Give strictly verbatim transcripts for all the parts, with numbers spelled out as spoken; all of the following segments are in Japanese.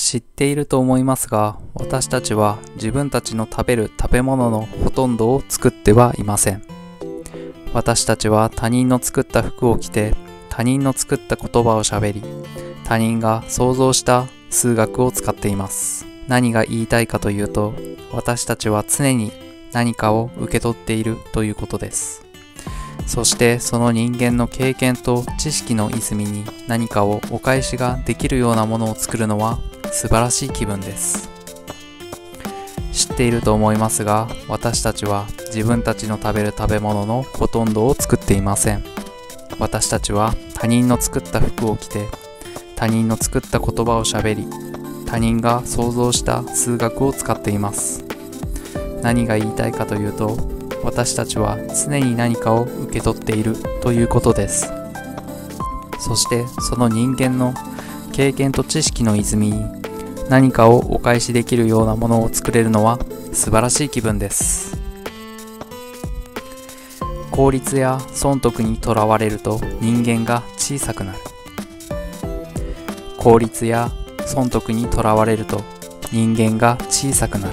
知っていると思いますが、私たちは自分たちの食べる食べ物のほとんどを作ってはいません。私たちは他人の作った服を着て、他人の作った言葉をしゃべり、他人が想像した数学を使っています。何が言いたいかというと、私たちは常に何かを受け取っているということです。そしてその人間の経験と知識の泉に何かをお返しができるようなものを作るのは素晴らしい気分です。知っていると思いますが、私たちは自分たちの食べる食べ物のほとんどを作っていません。私たちは他人の作った服を着て、他人の作った言葉をしゃべり、他人が想像した数学を使っています。何が言いたいかというと、私たちは常に何かを受け取っているということです。そしてその人間の経験と知識の泉に何かをお返しできるようなものを作れるのは素晴らしい気分です。効率や損得にとらわれると人間が小さくなる。効率や損得にとらわれると人間が小さくなる。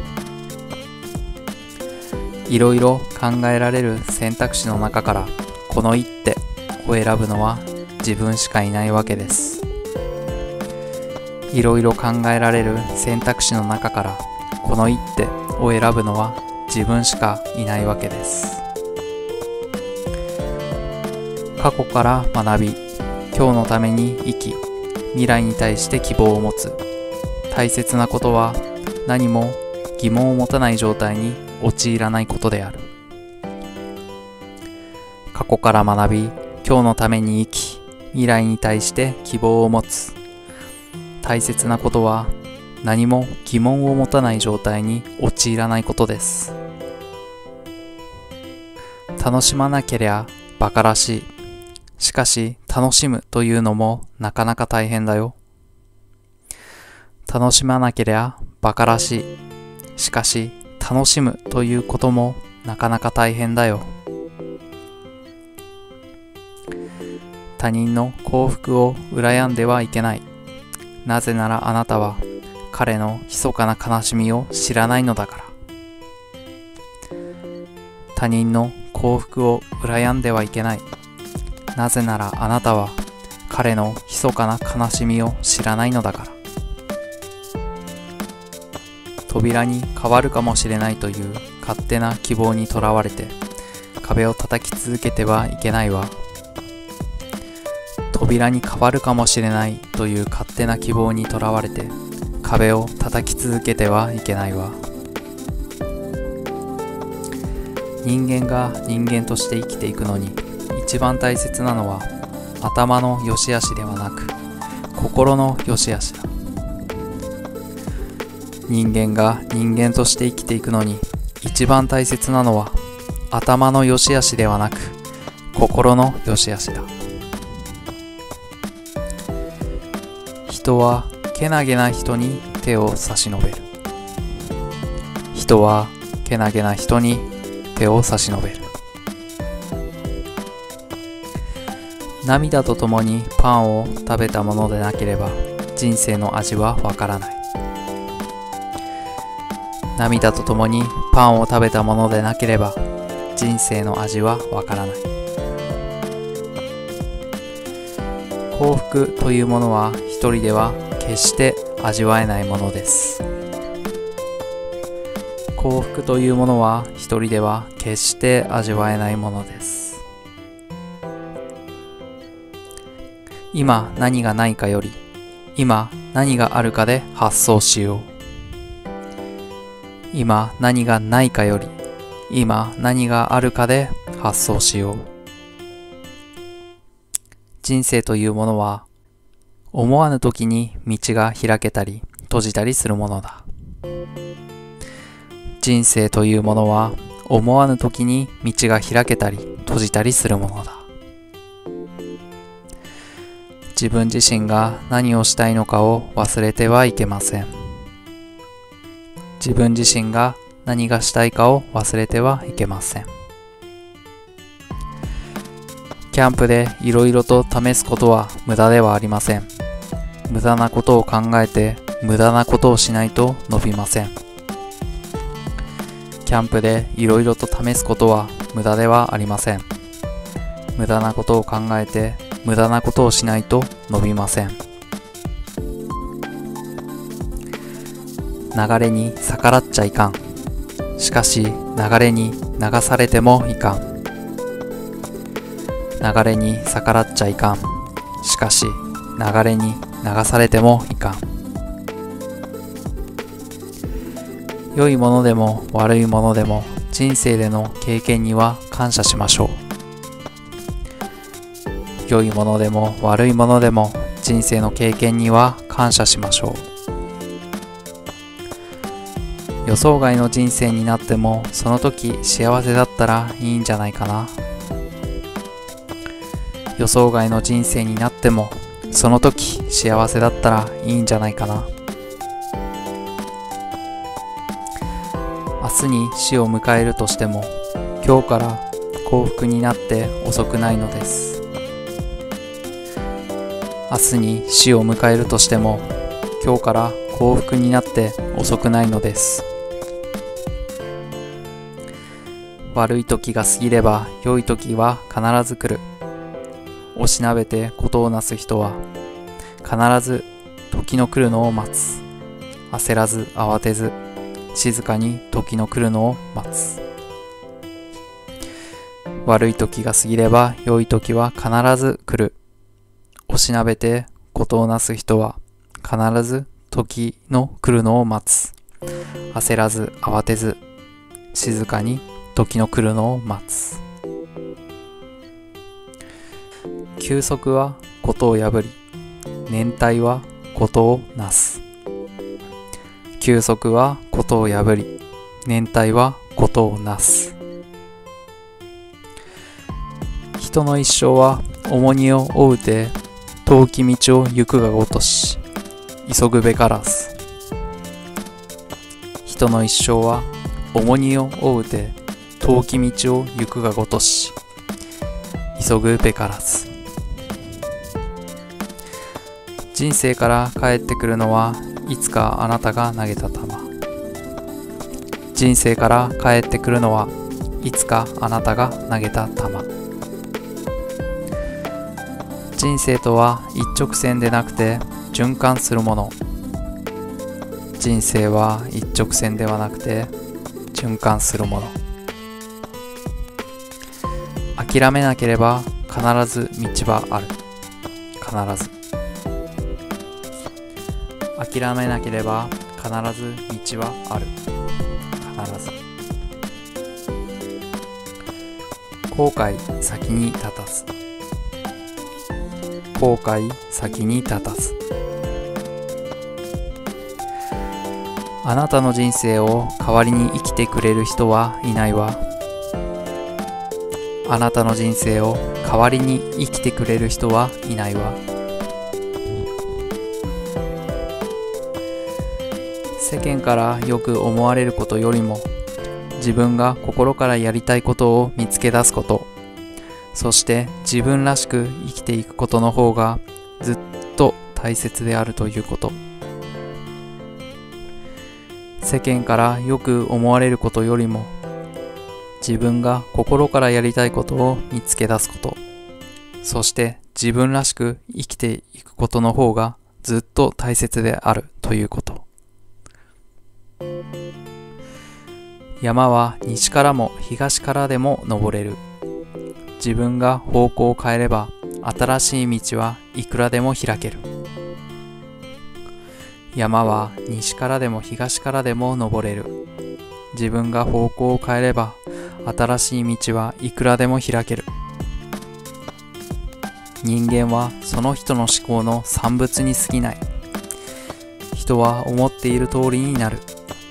いろいろ考えられる選択肢の中からこの一手を選ぶのは自分しかいないわけです。いろいろ考えられる選択肢の中からこの一手を選ぶのは自分しかいないわけです。過去から学び、今日のために生き、未来に対して希望を持つ。大切なことは何も疑問を持たない状態に陥らないことである。過去から学び、今日のために生き、未来に対して希望を持つ。大切なことは何も疑問を持たない状態に陥らないことです。楽しまなけりゃ馬鹿らしい。しかし楽しむというのもなかなか大変だよ。楽しまなけりゃ馬鹿らしい。しかし楽しむということもなかなか大変だよ。他人の幸福を羨んではいけない。なぜならあなたは彼の密かな悲しみを知らないのだから。他人の幸福を羨んではいけない。なぜならあなたは彼の密かな悲しみを知らないのだから。扉に変わるかもしれないという勝手な希望にとらわれて壁を叩き続けてはいけないわ。扉に変わるかもしれないという勝手な希望にとらわれて壁を叩き続けてはいけないわ。人間が人間として生きていくのに一番大切なのは頭の良し悪しではなく心の良し悪しだ。人間が人間として生きていくのに一番大切なのは頭の良し悪しではなく心の良し悪しだ。人はけなげな人に手を差し伸べる。人はけなげな人に手を差し伸べる。涙とともにパンを食べたものでなければ人生の味はわからない。涙とともにパンを食べたものでなければ人生の味はわからない。幸福というものは一人では決して味わえないものです。幸福というものは一人では決して味わえないものです。今何がないかより今何があるかで発想しよう。今何がないかより今何があるかで発想しよう。人生というものは思わぬ時に道が開けたり閉じたりするものだ。人生というものは思わぬ時に道が開けたり閉じたりするものだ。自分自身が何をしたいのかを忘れてはいけません。自分自身が何がしたいかを忘れてはいけません。キャンプでいろいろと試すことは無駄ではありません。無駄なことを考えて無駄なことをしないと伸びません。キャンプでいろいろと試すことは無駄ではありません。無駄なことを考えて無駄なことをしないと伸びません。流れに逆らっちゃいかん。しかし流れに流されてもいかん。流れに逆らっちゃいかん。しかし流れに流されてもいかん。良いものでも悪いものでも人生での経験には感謝しましょう。良いものでも悪いものでも人生の経験には感謝しましょう。予想外の人生になってもその時幸せだったらいいんじゃないかな。予想外の人生になってもその時幸せだったらいいんじゃないかな。明日に死を迎えるとしても今日から幸福になって遅くないのです。明日に死を迎えるとしても今日から幸福になって遅くないのです。悪い時が過ぎれば良い時は必ず来る。おしなべて事をなす人は必ず時の来るのを待つ。焦らず慌てず静かに時の来るのを待つ。悪い時が過ぎれば良い時は必ず来る。おしなべて事をなす人は必ず時の来るのを待つ。焦らず慌てず静かに時の来るのを待つ。休息は事を破り、忍耐は事をなす。休息は事を破り、忍耐は事をなす。人の一生は重荷を負うて遠き道を行くがごとし、急ぐべからず。人の一生は重荷を負うて遠き道を行くがごとし、急ぐべからず。人生から帰ってくるのはいつかあなたが投げた球。人生から帰ってくるのはいつかあなたが投げた球。人生とは一直線でなくて循環するもの。人生は一直線ではなくて循環するもの。諦めなければ必ず道はある。必ず。諦めなければ必ず道はある。必ず。後悔先に立たず。後悔先に立たず。あなたの人生を代わりに生きてくれる人はいないわ。あなたの人生を代わりに生きてくれる人はいないわ。世間からよく思われることよりも自分が心からやりたいことを見つけ出すこと、そして自分らしく生きていくことの方がずっと大切であるということ。世間からよく思われることよりも自分が心からやりたいことを見つけ出すこと、そして自分らしく生きていくことの方がずっと大切であるということ。山は西からも東からでも登れる。自分が方向を変えれば新しい道はいくらでも開ける。山は西からでも東からでも登れる。自分が方向を変えれば新しい道はいくらでも開ける。人間はその人の思考の産物に過ぎない。人は思っている通りになる。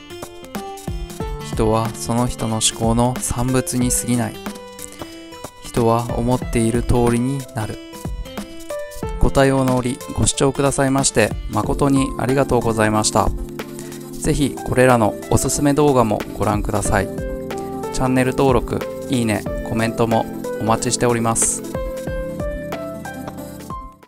人はその人の思考の産物に過ぎない。人は思っている通りになる。ご対応の折ご視聴くださいまして誠にありがとうございました。ぜひこれらのおすすめ動画もご覧ください。チャンネル登録、いいね、コメントもお待ちしております。